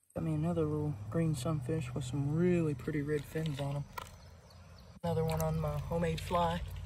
Got me another little green sunfish with some really pretty red fins on them. Another one on my homemade fly.